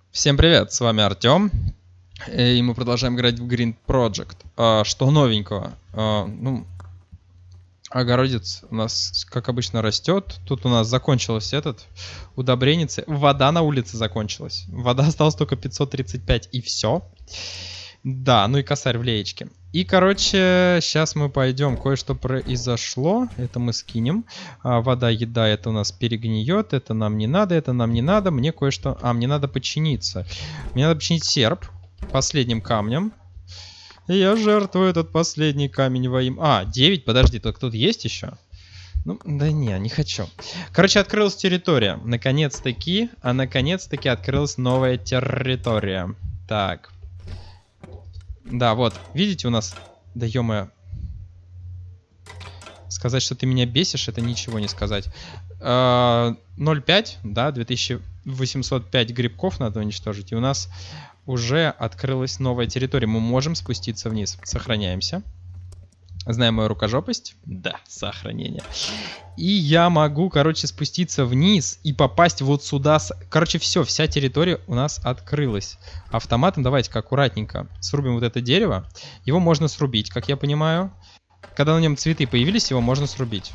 Всем привет, с вами Артем, и мы продолжаем играть в Green Project. Что новенького? Огородец у нас, как обычно, растет. Тут у нас закончилось удобреницы. Вода на улице закончилась. Вода осталась только 535, и все. Да, ну и косарь в леечке. И, короче, сейчас мы пойдем. Кое-что произошло. Это мы скинем. Вода, еда, это у нас перегниет. Это нам не надо, это нам не надо. Мне кое-что... мне надо починиться. Мне надо починить серп последним камнем. И я жертвую этот последний камень во имя... 9, подожди, тут есть еще? Ну, да не хочу. Короче, открылась территория. Наконец-таки открылась новая территория. Так. Да, вот, видите, у нас... Да ё-моё. Сказать, что ты меня бесишь, это ничего не сказать. 0,5, да, 2805 грибков надо уничтожить. И у нас уже открылась новая территория. Мы можем спуститься вниз. Сохраняемся. Знаем мою рукожопость? Да, сохранение. И я могу, короче, спуститься вниз и попасть вот сюда. Короче, все, вся территория у нас открылась. Автоматом давайте-ка аккуратненько срубим вот это дерево. Его можно срубить, как я понимаю. Когда на нем цветы появились, его можно срубить.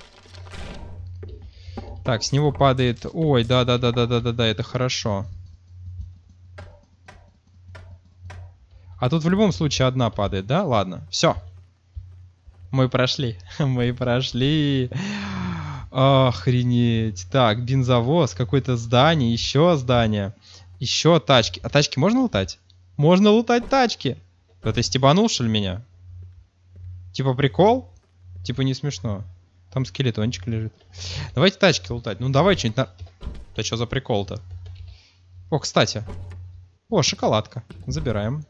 Так, с него падает... Ой, да-да-да-да-да-да, это хорошо. А тут в любом случае одна падает, да? Ладно, все. Мы прошли. Мы прошли. Охренеть. Так, бензовоз, какое-то здание, еще здание. Еще тачки. А тачки можно лутать? Можно лутать тачки. Ты стебанул, что ли, меня? Типа прикол? Типа не смешно. Там скелетончик лежит. Давайте тачки лутать. Ну давай что-нибудь на... Да что за прикол-то? О, кстати. О, шоколадка. Забираем.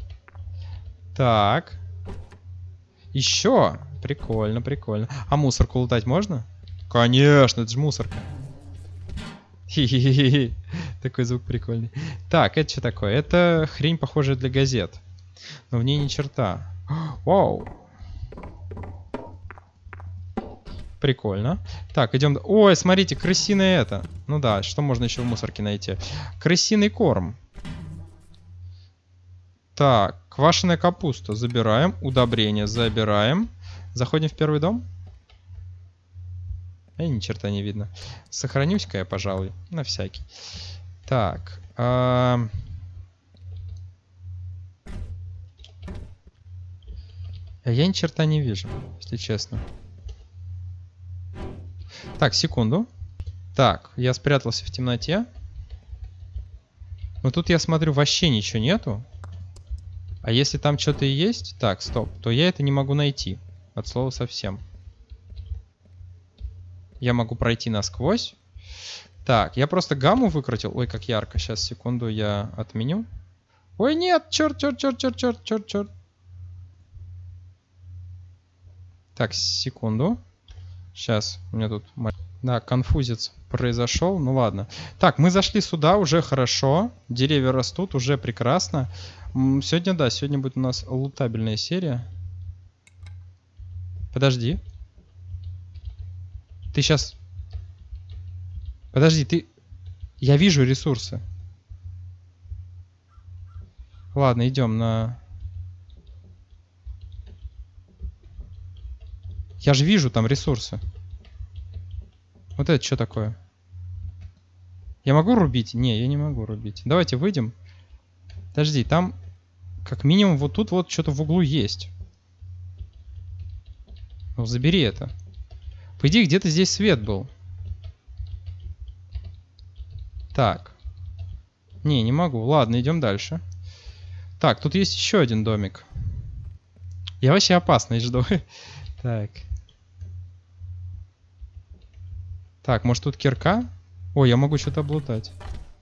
Так. Еще. Прикольно, прикольно. А мусорку лутать можно? Конечно, это же мусорка. Хи-хи-хи-хи. Такой звук прикольный. Так, это что такое? Это хрень, похожая для газет. Но в ней ни черта. Вау. Прикольно. Так, идем. Ой, смотрите, крысиное это. Ну да, что можно еще в мусорке найти? Крысиный корм. Так, квашеная капуста. Забираем. Удобрения забираем. Заходим в первый дом. Ни черта не видно. Сохранюсь-ка я, пожалуй. На всякий. Так. Я ни черта не вижу, если честно. Так, секунду. Так, я спрятался в темноте. Но тут я смотрю, вообще ничего нету. А если там что-то и есть... Так, стоп. То я это не могу найти. От слова совсем. Я могу пройти насквозь. Так, я просто гамму выкрутил. Ой, как ярко. Сейчас, секунду, я отменю. Ой, нет! Черт, черт, черт, черт, черт, черт, черт. Так, секунду. Сейчас, у меня тут... Да, конфузец произошел. Ну ладно. Так, мы зашли сюда, уже хорошо. Деревья растут, уже прекрасно. Сегодня, да, сегодня будет у нас лутабельная серия. Подожди. Ты сейчас... Подожди, ты... Я вижу ресурсы. Ладно, идем на... Я же вижу там ресурсы. Вот это что такое? Я могу рубить? Не, я не могу рубить. Давайте выйдем. Подожди, там как минимум вот тут вот что-то в углу есть. Ну, забери это. По идее, где-то здесь свет был. Так. Не могу. Ладно, идем дальше. Так, тут есть еще один домик. Я вообще опасный жду. Так. Так, может тут кирка? Ой, я могу что-то облутать.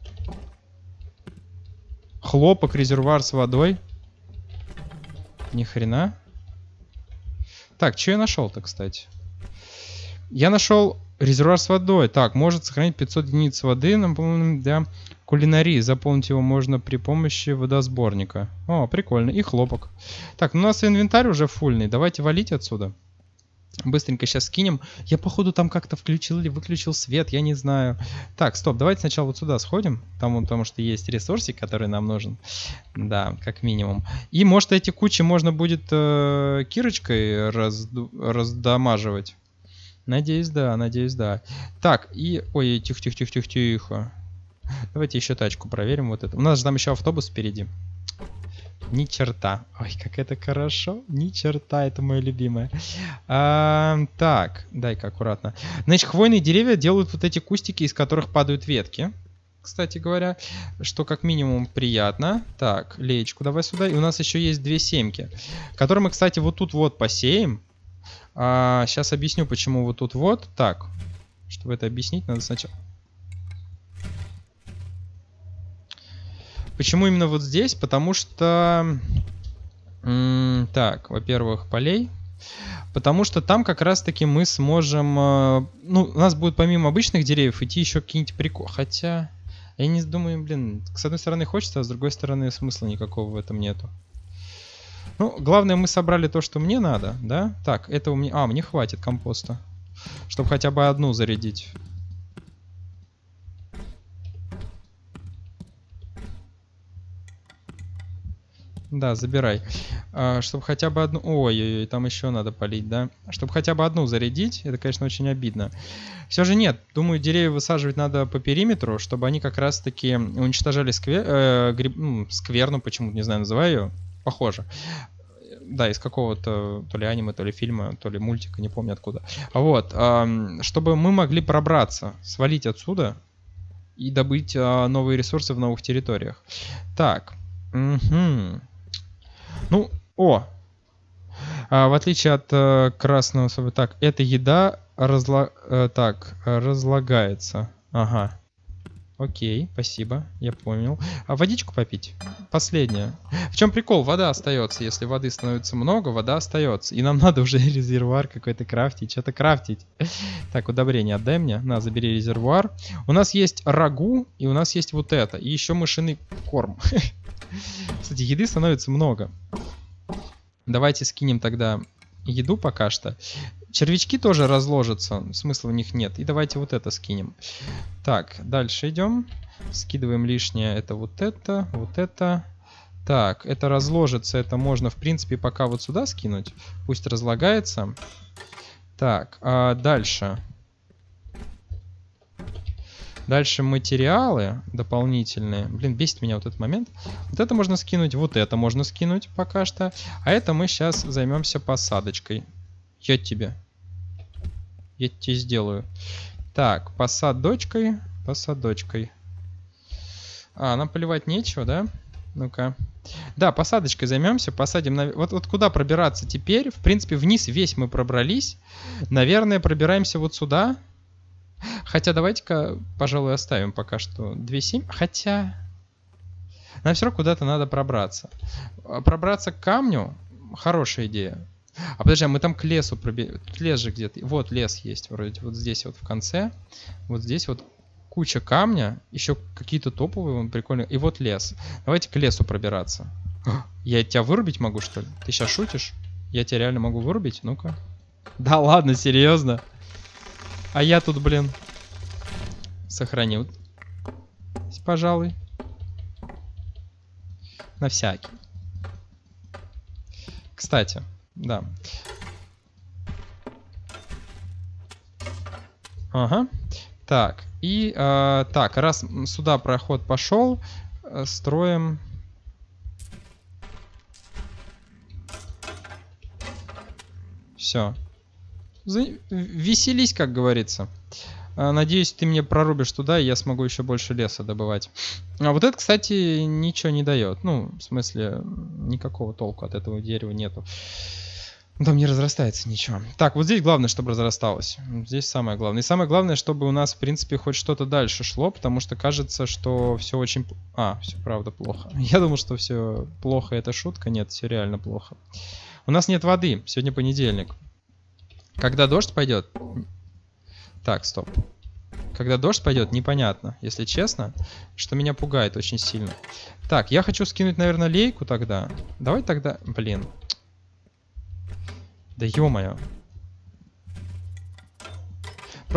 Хлопок, резервуар с водой. Ни хрена. Так, что я нашел-то, кстати? Я нашел резервуар с водой. Так, может сохранить 500 единиц воды для кулинарии. Заполнить его можно при помощи водосборника. О, прикольно. И хлопок. Так, ну у нас инвентарь уже фульный. Давайте валить отсюда. Быстренько сейчас скинем. Я, походу, там как-то включил или выключил свет, я не знаю. Так, стоп, давайте сначала вот сюда сходим. Там, потому что есть ресурсик, который нам нужен. Да, как минимум. И, может, эти кучи можно будет кирочкой раздамаживать. Надеюсь, да, надеюсь, да. Так, и... Ой, тихо. Давайте еще тачку проверим. Вот это. У нас же там еще автобус впереди. Ни черта. Ой, как это хорошо. Ни черта, это мое любимое. Так, дай-ка аккуратно. Значит, хвойные деревья делают вот эти кустики, из которых падают ветки. Кстати говоря, что как минимум приятно. Так, леечку давай сюда. И у нас еще есть 2 семки, которые мы, кстати, вот тут вот посеем. Сейчас объясню, почему вот тут вот. Так, чтобы это объяснить, надо сначала... Почему именно вот здесь? Потому что... так, во-первых, полей. Потому что там как раз-таки мы сможем... ну, у нас будет помимо обычных деревьев идти еще какие-нибудь приколы. Хотя... Я не думаю, блин, с одной стороны хочется, а с другой стороны смысла никакого в этом нету. Ну, главное, мы собрали то, что мне надо, да? Так, это у меня... мне хватит компоста. Чтобы хотя бы одну зарядить. Да, забирай. Чтобы хотя бы одну... Ой-ой-ой, там еще надо полить, да? Чтобы хотя бы одну зарядить, это, конечно, очень обидно. Все же нет. Думаю, деревья высаживать надо по периметру, чтобы они как раз-таки уничтожали скверну, почему-то, не знаю, называю ее. Похоже. Да, из какого-то то ли аниме, то ли фильма, то ли мультика, не помню откуда. Вот. Чтобы мы могли пробраться, свалить отсюда и добыть новые ресурсы в новых территориях. Так. Угу. Ну, в отличие от красного... Так, эта еда разлагается. Ага. Окей, спасибо, я понял. А водичку попить? Последняя. В чем прикол? Вода остается. Если воды становится много, вода остается. И нам надо уже резервуар какой-то крафтить. Что-то крафтить. Так, удобрение отдай мне. На, забери резервуар. У нас есть рагу, и у нас есть вот это. И еще мышиный корм. Кстати, еды становится много. Давайте скинем тогда еду пока что. Червячки тоже разложатся, смысла в них нет. И давайте вот это скинем. Так, дальше идем. Скидываем лишнее. Это вот это, вот это. Так, это разложится. Это можно, в принципе, пока вот сюда скинуть. Пусть разлагается. Так, дальше. Дальше материалы дополнительные. Блин, бесит меня вот этот момент. Вот это можно скинуть, вот это можно скинуть пока что. А это мы сейчас займемся посадочкой. Я тебе сделаю. Так, посадочкой. Нам поливать нечего, да? Ну-ка. Да, посадочкой займемся. Посадим на... Вот куда пробираться теперь? В принципе, вниз весь мы пробрались. Наверное, пробираемся вот сюда. Хотя давайте-ка, пожалуй, оставим пока что 2.7. Хотя... Нам все равно куда-то надо пробраться. Пробраться к камню — хорошая идея. А подожди, мы там к лесу пробегаем. Лес же где-то. Вот лес есть вроде. Вот здесь вот в конце. Вот здесь вот куча камня. Еще какие-то топовые прикольные. И вот лес. Давайте к лесу пробираться. Я тебя вырубить могу, что ли? Ты сейчас шутишь? Я тебя реально могу вырубить? Ну-ка. Да ладно, серьезно? А я тут, блин, сохранил. Пожалуй. На всякий. Кстати, да. Ага. Так, и так, раз сюда проход пошел, строим... Все. Веселись, как говорится. Надеюсь, ты мне прорубишь туда, и я смогу еще больше леса добывать. А вот это, кстати, ничего не дает. Ну, в смысле, никакого толку от этого дерева нету. Там не разрастается ничего. Так, вот здесь главное, чтобы разрасталось. Здесь самое главное. И самое главное, чтобы у нас, в принципе, хоть что-то дальше шло, потому что кажется, что все очень... все правда плохо. Я думал, что все плохо, это шутка. Нет, все реально плохо. У нас нет воды. Сегодня понедельник. Когда дождь пойдет... Так, стоп. Когда дождь пойдет, непонятно, если честно, что меня пугает очень сильно. Так, я хочу скинуть, наверное, лейку тогда. Давай тогда... Блин. Да ё-моё.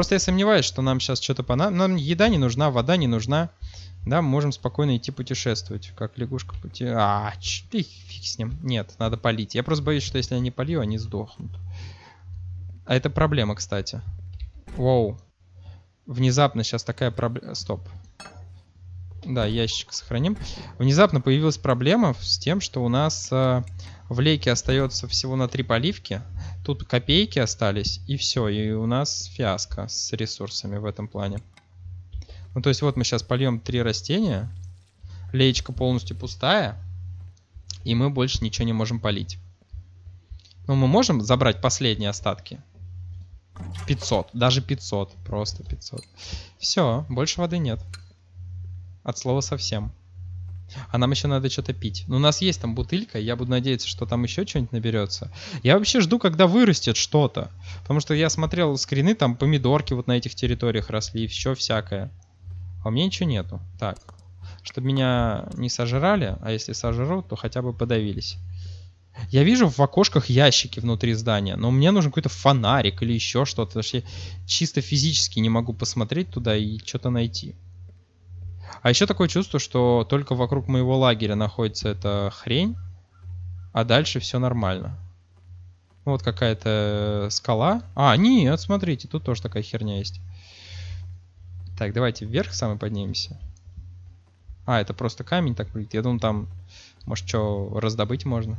Просто я сомневаюсь, что нам сейчас что-то понадобится. Нам еда не нужна, вода не нужна. Да, мы можем спокойно идти путешествовать. Как лягушка фиг с ним. Нет, надо полить. Я просто боюсь, что если я не полью, они сдохнут. А это проблема, кстати. Воу. Внезапно сейчас такая проблема... Стоп. Да, ящик сохраним. Внезапно появилась проблема с тем, что у нас в лейке остается всего на 3 поливки. Тут копейки остались, и все. И у нас фиаско с ресурсами в этом плане. Ну, то есть вот мы сейчас польем 3 растения. Леечка полностью пустая. И мы больше ничего не можем полить. Но мы можем забрать последние остатки. 500. Даже 500. Просто 500. Все, больше воды нет. От слова совсем. А нам еще надо что-то пить. Но у нас есть там бутылька. Я буду надеяться, что там еще что-нибудь наберется. Я вообще жду, когда вырастет что-то. Потому что я смотрел скрины, там помидорки вот на этих территориях росли. И все всякое. А у меня ничего нету. Так. Чтобы меня не сожрали. А если сожрут, то хотя бы подавились. Я вижу в окошках ящики внутри здания. Но мне нужен какой-то фонарик или еще что-то. Потому что я чисто физически не могу посмотреть туда и что-то найти. А еще такое чувство, что только вокруг моего лагеря находится эта хрень, а дальше все нормально. Вот какая-то скала. А, нет, смотрите, тут тоже такая херня есть. Так, давайте вверх самый поднимемся. А, это просто камень так выглядит. Я думал, там, может, что раздобыть можно.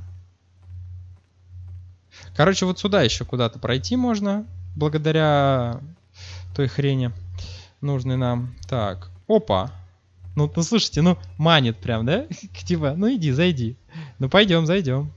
Короче, вот сюда еще куда-то пройти можно, благодаря той хрени нужной нам. Так, опа. Ну, слушайте, ну, манит прям, да? Типа, ну иди, зайди. Ну, пойдем, зайдем.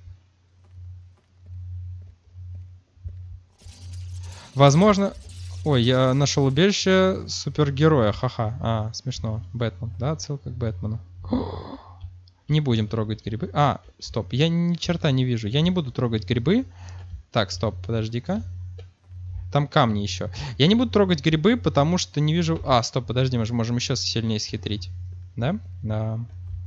Возможно... Ой, я нашел убежище супергероя, ха-ха. А, смешно. Бэтмен, да? Отсылка к Бэтмену. Не будем трогать грибы. А, стоп, я ни черта не вижу. Я не буду трогать грибы. Так, стоп, подожди-ка. Там камни еще. Я не буду трогать грибы, потому что не вижу... А, стоп, подожди, мы же можем еще сильнее схитрить. Да? Да.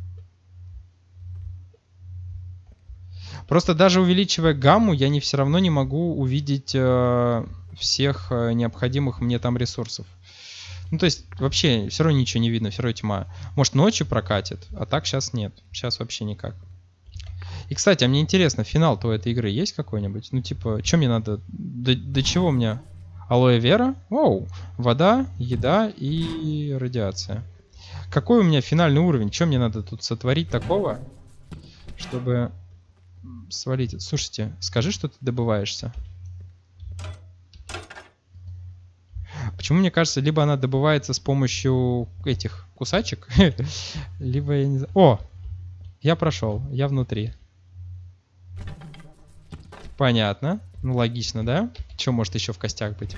Просто даже увеличивая гамму, я все равно не могу увидеть всех необходимых мне там ресурсов. Ну, то есть, вообще, все равно ничего не видно, все равно тьма. Может, ночью прокатит, а так сейчас нет. Сейчас вообще никак. И, кстати, а мне интересно, финал-то у этой игры есть какой-нибудь? Ну, типа, что мне надо... До чего мне? Алоэ вера? Оу. Вода, еда и радиация. Какой у меня финальный уровень? Что мне надо тут сотворить такого, чтобы свалить это? Слушайте, скажи, что ты добываешься. Почему мне кажется, либо она добывается с помощью этих кусачек, либо я не знаю... О! Я прошел, я внутри. Понятно. Ну, логично, да? Что может еще в костях быть?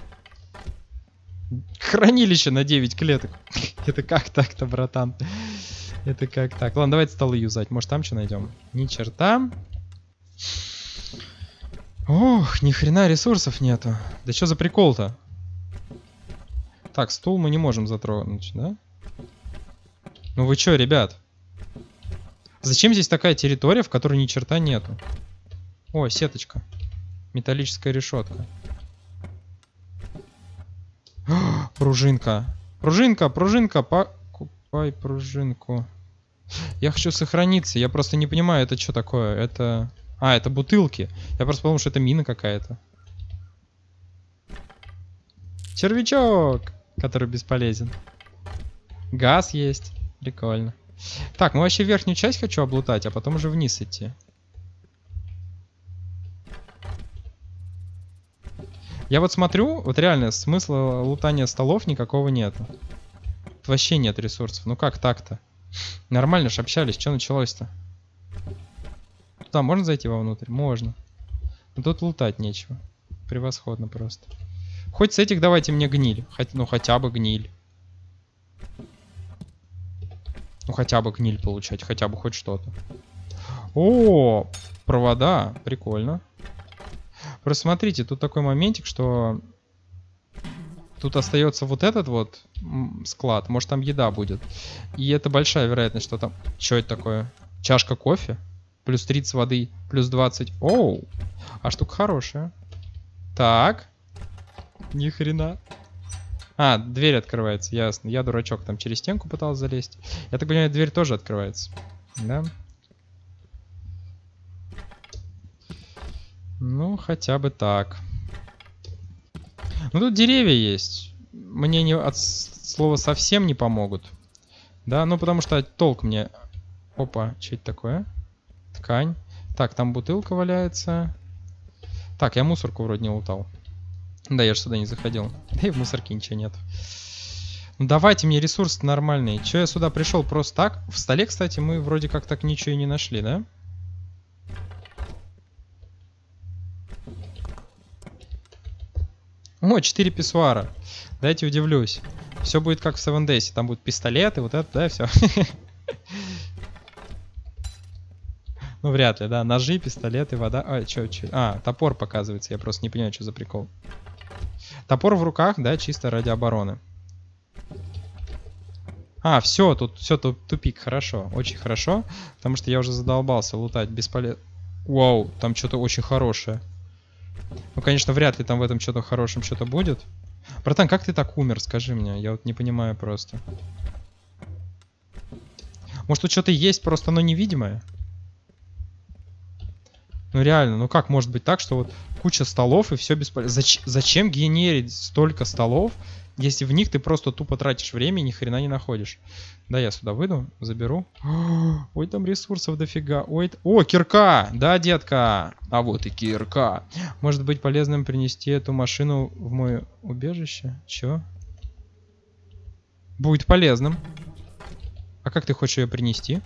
Хранилище на 9 клеток. Это как так-то, братан? Это как так? Ладно, давайте столы юзать. Может, там что найдем? Ни черта. Ох, ни хрена ресурсов нету. Да что за прикол-то? Так, стул мы не можем затронуть, да? Ну вы чё, ребят? Зачем здесь такая территория, в которой ни черта нету? О, сеточка. Металлическая решетка. Пружинка. Пружинка, пружинка. Покупай пружинку. Я хочу сохраниться. Я просто не понимаю, это что такое. Это... А, это бутылки. Я просто подумал, что это мина какая-то. Червячок, который бесполезен. Газ есть. Прикольно. Так, ну вообще верхнюю часть хочу облутать, а потом уже вниз идти. Я вот смотрю, вот реально смысла лутания столов никакого нету. Тут вообще нет ресурсов. Ну как так-то? Нормально ж общались, что началось-то? Туда можно зайти вовнутрь? Можно. Но тут лутать нечего. Превосходно просто. Хоть с этих давайте мне гниль. Ну хотя бы гниль. Ну хотя бы гниль получать, хотя бы хоть что-то. О, провода, прикольно. Просто смотрите, тут такой моментик, что тут остается вот этот вот склад. Может там еда будет. И это большая вероятность, что там... Что это такое? Чашка кофе? Плюс 30 воды, плюс 20. Оу! А штука хорошая. Так. Ни хрена. А, дверь открывается, ясно. Я дурачок, там через стенку пытался залезть. Я так понимаю, дверь тоже открывается. Да? Ну, хотя бы так. Ну, тут деревья есть. Мне не, от слова совсем не помогут. Да, ну потому что толк мне... Опа, что это такое? Ткань. Так, там бутылка валяется. Так, я мусорку вроде не лутал. Да, я же сюда не заходил. Да и в мусорке ничего нет. Ну давайте мне ресурсы нормальные. Че я сюда пришел просто так? В столе, кстати, мы вроде как так ничего и не нашли, да? О, 4 писсуара. Дайте удивлюсь. Все будет как в 7 Days. Там будут пистолеты, вот это, да, все. Ну, вряд ли, да. Ножи, пистолеты, вода. А, чё? А, топор показывается. Я просто не понимаю, что за прикол. Топор в руках, да, чисто ради обороны. А, все, тут тупик. Хорошо, очень хорошо. Потому что я уже задолбался лутать бесполезно. Вау, там что-то очень хорошее. Ну, конечно, вряд ли там в этом что-то хорошем что-то будет. Братан, как ты так умер, скажи мне. Я вот не понимаю просто. Может, тут что-то есть, просто оно невидимое? Ну, реально, ну как может быть так, что вот куча столов и все бесполезно? Зачем генерить столько столов, если в них ты просто тупо тратишь время и ни хрена не находишь? Да, я сюда выйду, заберу. Ой, там ресурсов дофига. Ой, о, кирка! Да, детка! А вот и кирка. Может быть полезным принести эту машину в мое убежище? Чё? Будет полезным. А как ты хочешь ее принести?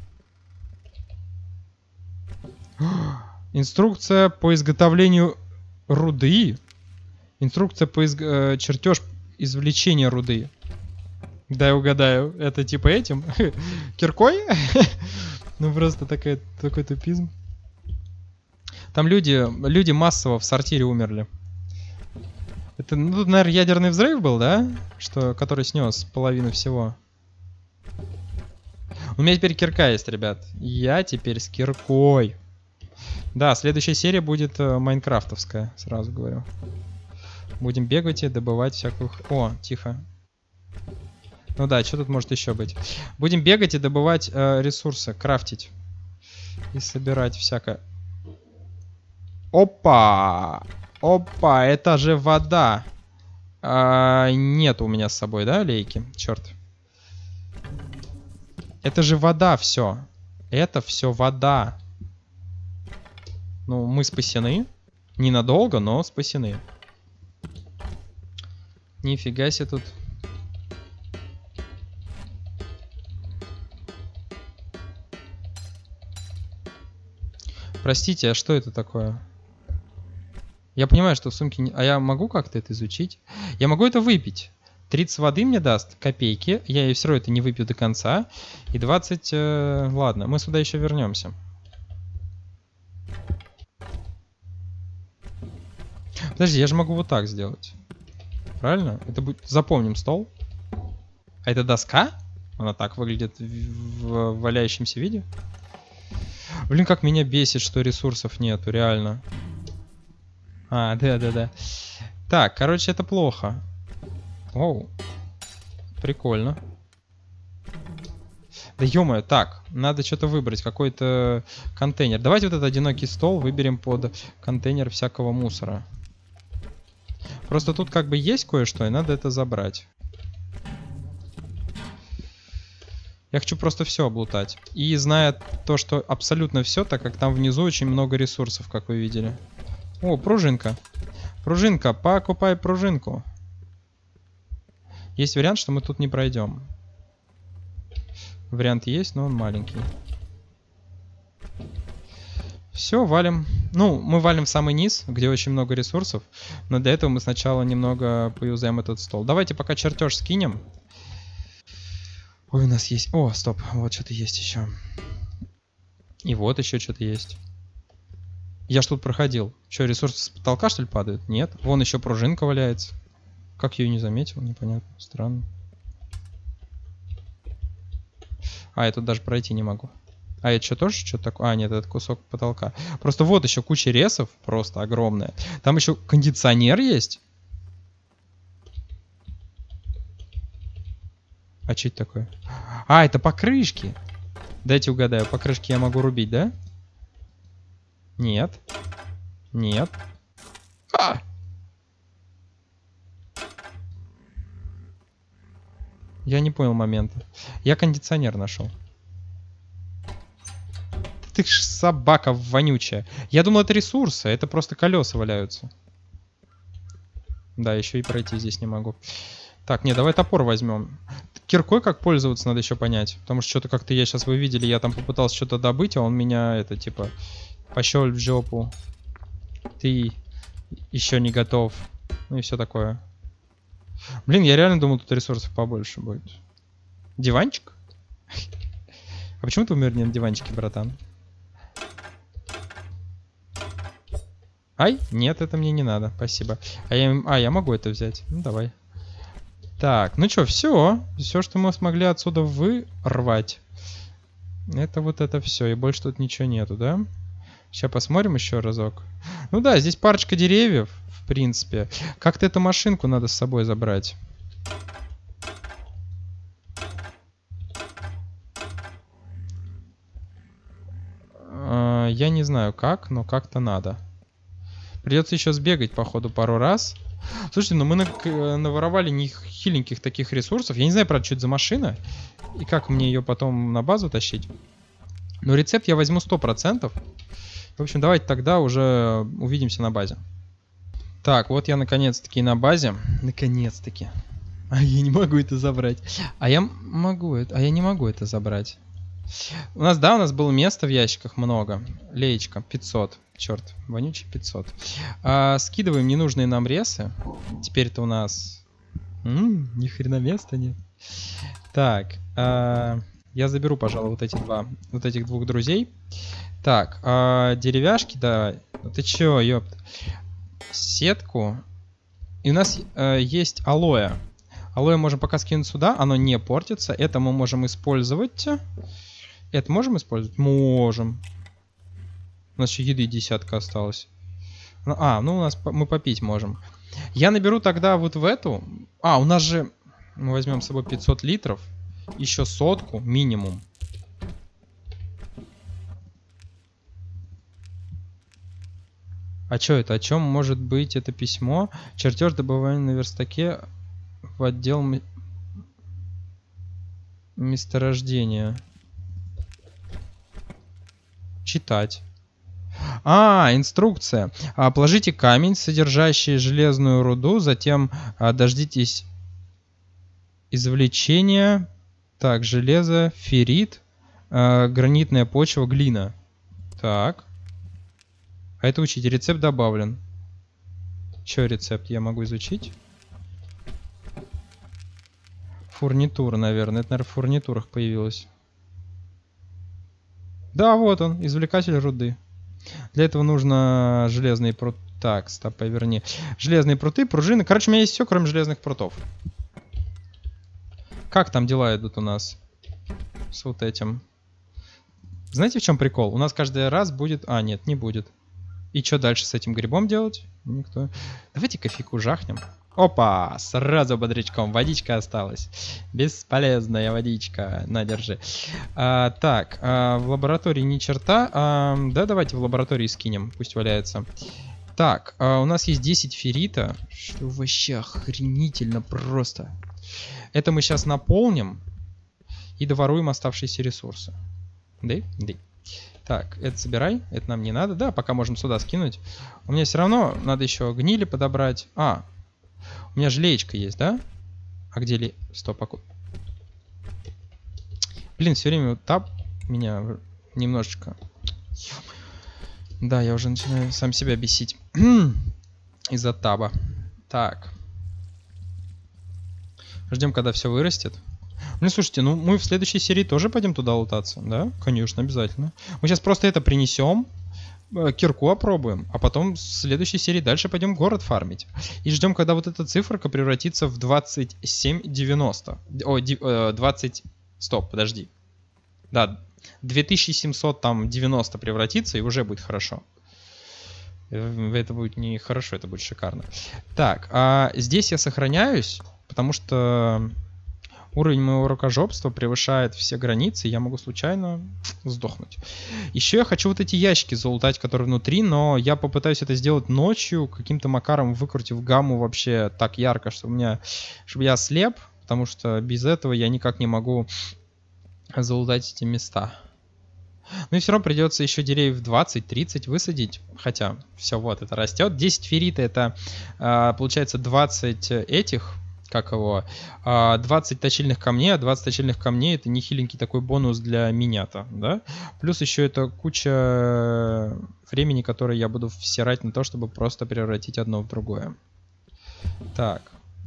Инструкция по изготовлению руды. Инструкция по чертеж извлечения руды. Да, я угадаю. Это типа этим? Киркой? Ну просто такой тупизм. Там люди массово в сортире умерли. Это, ну, тут, наверное, ядерный взрыв был, да? Который снес половину всего. У меня теперь кирка есть, ребят. Я теперь с киркой. Да, следующая серия будет майнкрафтовская, сразу говорю. Будем бегать и добывать всякую... О, тихо. Ну да, что тут может еще быть? Будем бегать и добывать ресурсы, крафтить. И собирать всякое. Опа! Опа, это же вода. Нет у меня с собой, да, лейки? Черт. Это же вода все. Это все вода. Ну, мы спасены. Ненадолго, но спасены. Нифига себе тут. Простите, а что это такое? Я понимаю, что в сумке... А я могу как-то это изучить? Я могу это выпить. 30 воды мне даст, копейки. Я все равно это не выпью до конца. И 20... Ладно, мы сюда еще вернемся. Подожди, я же могу вот так сделать. Правильно? Это будет... Запомним стол. А это доска? Она так выглядит в валяющемся виде? Блин, как меня бесит, что ресурсов нету, реально. А, да. Так, короче, это плохо. Оу. Прикольно. Да ё-моё, так, надо что-то выбрать, какой-то контейнер. Давайте вот этот одинокий стол выберем под контейнер всякого мусора. Просто тут как бы есть кое-что, и надо это забрать. Я хочу просто все облутать. И зная то, что абсолютно все, так как там внизу очень много ресурсов, как вы видели. О, пружинка. Пружинка, покупай пружинку. Есть вариант, что мы тут не пройдем. Вариант есть, но он маленький. Все, валим. Ну, мы валим в самый низ, где очень много ресурсов. Но для этого мы сначала немного поюзаем этот стол. Давайте пока чертеж скинем. Ой, у нас есть... О, стоп, вот что-то есть еще. И вот еще что-то есть. Я ж тут проходил. Что, ресурсы с потолка, что ли, падают? Нет. Вон еще пружинка валяется. Как я ее не заметил? Непонятно. Странно. А, я тут даже пройти не могу. А это что, тоже что-то такое? А, нет, это кусок потолка. Просто вот еще куча ресов. Просто огромная. Там еще кондиционер есть. А что это такое? А, это покрышки. Дайте угадаю, покрышки я могу рубить, да? Нет. Нет. А! Я не понял момента. Я кондиционер нашел. Ты ж собака вонючая. Я думал, это ресурсы, это просто колеса валяются. Да, еще и пройти здесь не могу. Так, не, давай топор возьмем. Киркой как пользоваться, надо еще понять. Потому что что-то как-то я сейчас, вы видели, я там попытался что-то добыть, а он меня, это, типа, пощель в жопу. Ты еще не готов. Ну и все такое. Блин, я реально думал, тут ресурсов побольше будет. Диванчик? А почему ты умер не на диванчике, братан? Ай, нет, это мне не надо, спасибо. Я могу это взять. Ну, давай. Так, ну что, все. Все, что мы смогли отсюда вырвать. Это вот это все. И больше тут ничего нету, да? Сейчас посмотрим еще разок. Ну да, здесь парочка деревьев, в принципе. Как-то эту машинку надо с собой забрать. Я не знаю как, но как-то надо. Придется еще сбегать, походу, пару раз. Слушайте, ну мы наворовали нехиленьких таких ресурсов. Я не знаю, правда, что это за машина. И как мне ее потом на базу тащить. Но рецепт я возьму 100%. В общем, давайте тогда уже увидимся на базе. Так, вот я наконец-таки на базе. Наконец-таки. А я не могу это забрать. А я не могу это забрать. У нас было места в ящиках много. Леечка, 500. Черт, вонючий 500. Скидываем ненужные нам ресы. Теперь-то у нас... ни хрена места нет. Так, я заберу, пожалуй, вот этих двух друзей. Так, деревяшки, да. Ты чё, ёпт? Сетку. И у нас есть алоэ. Алоэ можем пока скинуть сюда, оно не портится. Это мы можем использовать. Это можем использовать? Можем. У нас еще еды десятка осталось. Ну у нас мы попить можем. Я наберу тогда вот в эту. У нас же... Мы возьмем с собой 500 литров. Еще 100 минимум. А что это? О чем может быть это письмо? Чертеж добывания на верстаке в отдел месторождения. Читать. Инструкция. Положите камень, содержащий железную руду, затем дождитесь извлечения. Так, железо, феррит, гранитная почва, глина. Так. А это учить. Рецепт добавлен. Че рецепт я могу изучить? Фурнитура, наверное. Это, наверное, в фурнитурах появилось. Да, вот он, извлекатель руды. Для этого нужно железные пруты. Так, стоп, поверни. Железные пруты, пружины. Короче, у меня есть все, кроме железных прутов. Как там дела идут у нас с вот этим? Знаете, в чем прикол? У нас каждый раз будет... нет, не будет. И что дальше с этим грибом делать? Никто. Давайте кофейку жахнем. Опа! Сразу бодрячком. Водичка осталась. Бесполезная водичка. На, держи. Так, в лаборатории ни черта. Да, давайте в лаборатории скинем. Пусть валяется. Так, у нас есть 10 феррита. Что вообще охренительно просто. Это мы сейчас наполним. И доворуем оставшиеся ресурсы. Да? Да. Так, это собирай. Это нам не надо. Да, пока можем сюда скинуть. У меня все равно надо еще гнили подобрать. У меня же леечка есть, да? А где Стоп, Блин, все время вот таб меня немножечко... Да, я уже начинаю сам себя бесить. Из-за таба. Так. Ждем, когда все вырастет. Ну, слушайте, мы в следующей серии тоже пойдем туда лутаться, да? Конечно, обязательно. Мы сейчас просто это принесем. Кирку опробуем, а потом в следующей серии дальше пойдем город фармить. И ждем, когда вот эта циферка превратится в 2790. Ой, 20... Стоп, подожди. Да, 2790 превратится, и уже будет хорошо. Это будет не хорошо, это будет шикарно. Так, здесь я сохраняюсь, потому что Уровень моего рукожопства превышает все границы, я могу случайно сдохнуть. Еще я хочу вот эти ящики залутать, которые внутри, но я попытаюсь это сделать ночью, каким-то макаром выкрутив гамму вообще так ярко, чтобы я ослеп, потому что без этого я никак не могу залутать эти места. Ну и все равно придется еще деревьев 20-30 высадить. Хотя, все, вот, это растет. 10 феррита, это получается 20 этих, как его, 20 точильных камней, а 20 точильных камней это нехиленький такой бонус для меня-то, да? Плюс еще это куча времени, которое я буду всирать на то, чтобы просто превратить одно в другое. Так.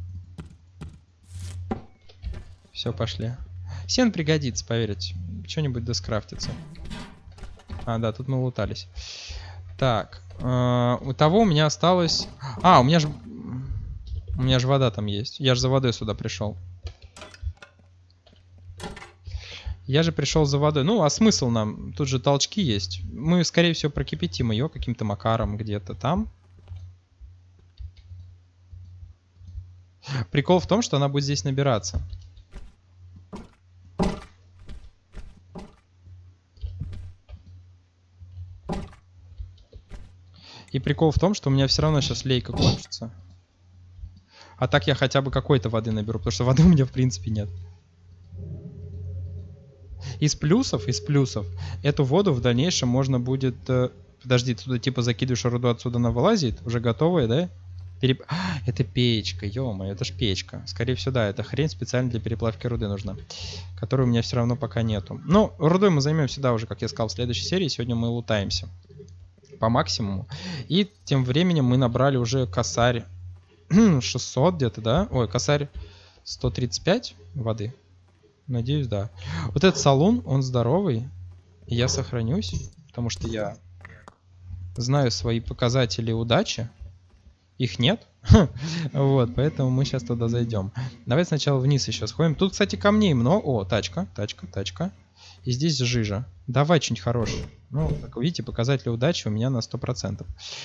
Все, пошли. Сен пригодится, поверьте. Что-нибудь да скрафтится. А, да, тут мы лутались. Так. У того у меня осталось... А, у меня же вода там есть. Я же за водой сюда пришел. Я же пришел за водой. Ну, а смысл нам? Тут же толчки есть. Мы, скорее всего, прокипятим ее каким-то макаром где-то там. Прикол в том, что она будет здесь набираться. И прикол в том, что у меня все равно сейчас лейка кончится. А так я хотя бы какой-то воды наберу, потому что воды у меня в принципе нет. Из плюсов, эту воду в дальнейшем можно будет... Подожди, ты туда типа закидываешь руду, отсюда она вылазит, уже готовая, да? Это печка, ё-моё, это ж печка. Скорее всего, да, это хрень специально для переплавки руды нужна. Которой у меня все равно пока нету. Ну, рудой мы займемся, да, уже, как я сказал, в следующей серии. Сегодня мы лутаемся по максимуму. И тем временем мы набрали уже косарь 600 где-то, да? Ой, косарь 135 воды. Надеюсь, да. Вот этот салон, он здоровый. И я сохранюсь, потому что я знаю свои показатели удачи. Их нет. Вот, поэтому мы сейчас туда зайдем. Давай сначала вниз еще сходим. Тут, кстати, камней много. О, тачка. И здесь жижа. Давай что-нибудь хорошее. Ну, как вы видите, показатели удачи у меня на 100%.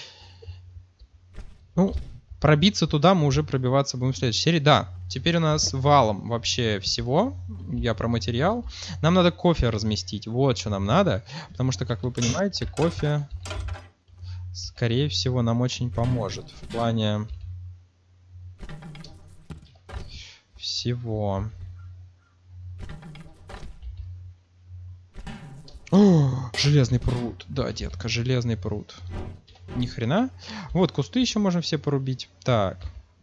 Ну, пробиться туда мы уже пробиваться будем в следующей серии. Да, теперь у нас валом вообще всего. Я про материал. Нам надо кофе разместить. Вот что нам надо. Потому что, как вы понимаете, кофе, скорее всего, нам очень поможет. В плане всего. О, железный пруд. Да, детка, железный пруд. Ни хрена. Вот, кусты еще можем все порубить. Так.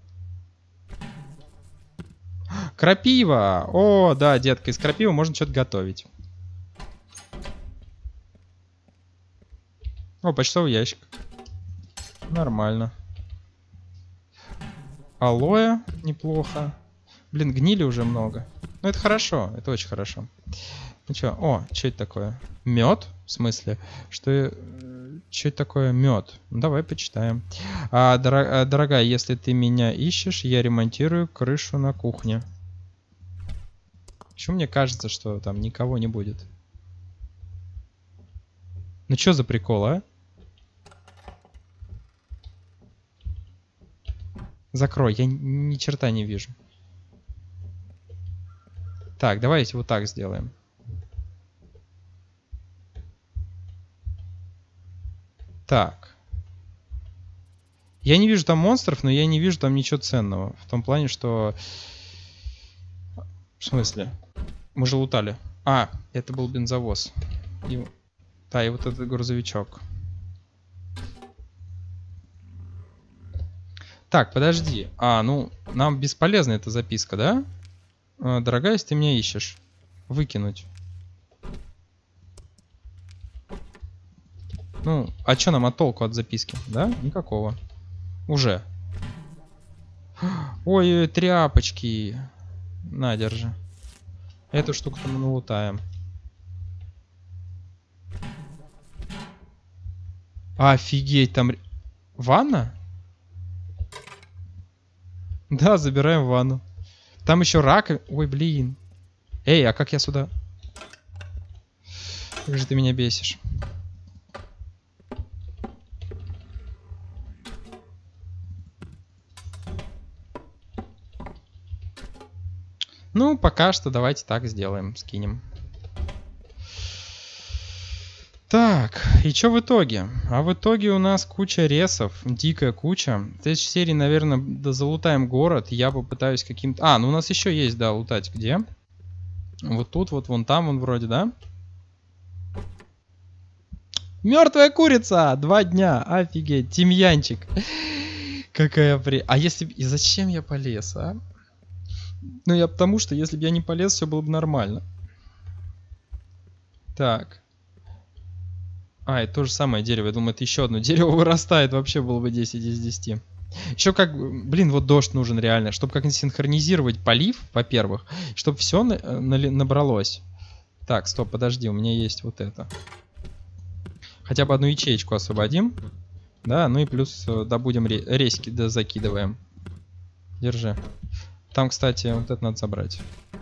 Крапива. О, да, детка, из крапивы можно что-то готовить. О, почтовый ящик. Нормально. Алоэ неплохо. Блин, гнили уже много. Ну, это хорошо, это очень хорошо. Ну что, о, что это такое? Мед? В смысле? Что это такое мед? Ну, давай почитаем. Дорогая, если ты меня ищешь, я ремонтирую крышу на кухне. Почему мне кажется, что там никого не будет? Ну что за прикол, а? Закрой, я ни черта не вижу. Так, давайте вот так сделаем. Так. Я не вижу там монстров, но я не вижу там ничего ценного. В том плане, что... В смысле? Мы же лутали. А, это был бензовоз. Да, и вот этот грузовичок. Так, подожди. Ну, нам бесполезна эта записка, да? Дорогая, если ты меня ищешь. Выкинуть. Ну, а что нам от толку от записки? Да? Никакого. Уже. Ой, тряпочки. На, держи. Эту штуку-то мы налутаем. Офигеть, там... Ванна? Да, забираем ванну. Там еще рак. Ой, блин. Эй, а как я сюда? Как же ты меня бесишь. Ну, пока что давайте так сделаем, скинем. Так, и что в итоге? А в итоге у нас куча ресов, дикая куча. В следующей серии, наверное, залутаем город. Я попытаюсь каким-то... А, ну у нас еще есть, да, лутать где? Вот тут, вот вон там, вон вроде, да? Мертвая курица! 2 дня, офигеть, тимьянчик. Какая при... А если... И зачем я полез, а? Ну, я потому что, если бы я не полез, все было бы нормально. Так. А, это то же самое дерево. Я думаю, это еще одно дерево вырастает. Вообще было бы 10 из 10. Еще как... Блин, вот дождь нужен реально. Чтобы как-нибудь синхронизировать полив, во-первых. Чтобы все набралось. Так, стоп, подожди. У меня есть вот это. Хотя бы одну ячеечку освободим. Да, ну и плюс добудем резки, да, закидываем. Держи. Там, кстати, вот это надо забрать.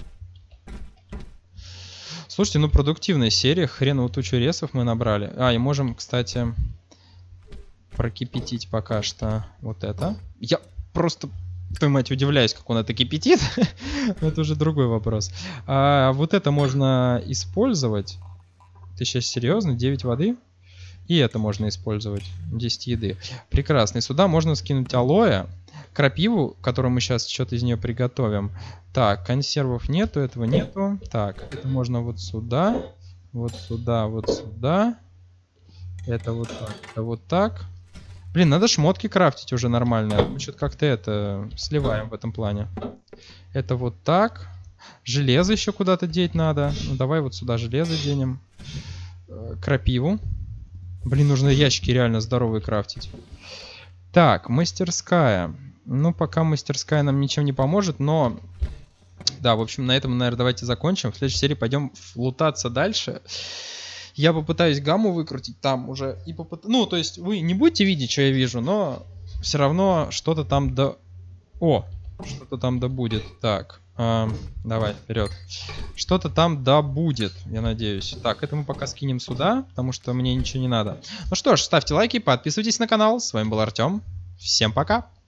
Слушайте, ну продуктивная серия, хреново тучу ресов мы набрали. А, и можем, кстати, прокипятить пока что вот это. Я просто, твою мать, удивляюсь, как он это кипятит. Это уже другой вопрос. А вот это можно использовать. Ты сейчас серьезно? 9 воды? И это можно использовать. 10 еды. Прекрасно. И сюда можно скинуть алоэ. Крапиву, которую мы сейчас что-то из нее приготовим. Так, консервов нету, этого нету. Так, это можно вот сюда, вот сюда, вот сюда. Это вот так, это вот так. Блин, надо шмотки крафтить уже нормально. Мы что-то как-то это сливаем в этом плане. Это вот так. Железо еще куда-то деть надо. Ну, давай вот сюда железо денем. Крапиву. Блин, нужно ящики реально здоровые крафтить. Так, мастерская. Ну, пока мастерская нам ничем не поможет, но... Да, в общем, на этом, наверное, давайте закончим. В следующей серии пойдем лутаться дальше. Я попытаюсь гамму выкрутить там уже. И Ну, то есть вы не будете видеть, что я вижу, но все равно что-то там да... О! Что-то там да будет. Так, давай, вперед. Что-то там да будет, я надеюсь. Так, это мы пока скинем сюда, потому что мне ничего не надо. Ну что ж, ставьте лайки, подписывайтесь на канал. С вами был Артем. Всем пока!